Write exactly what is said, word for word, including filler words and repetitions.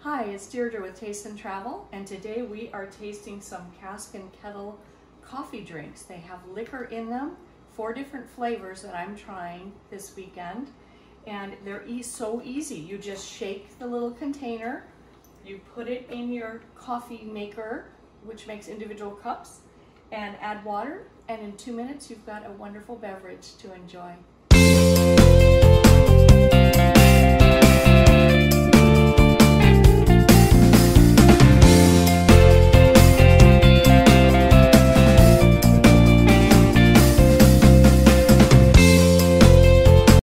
Hi, it's Deirdre with Taste and Travel, and today we are tasting some Cask and Kettle coffee drinks. They have liquor in them, four different flavors that I'm trying this weekend, and they're e so easy. You just shake the little container, you put it in your coffee maker, which makes individual cups, and add water, and in two minutes you've got a wonderful beverage to enjoy.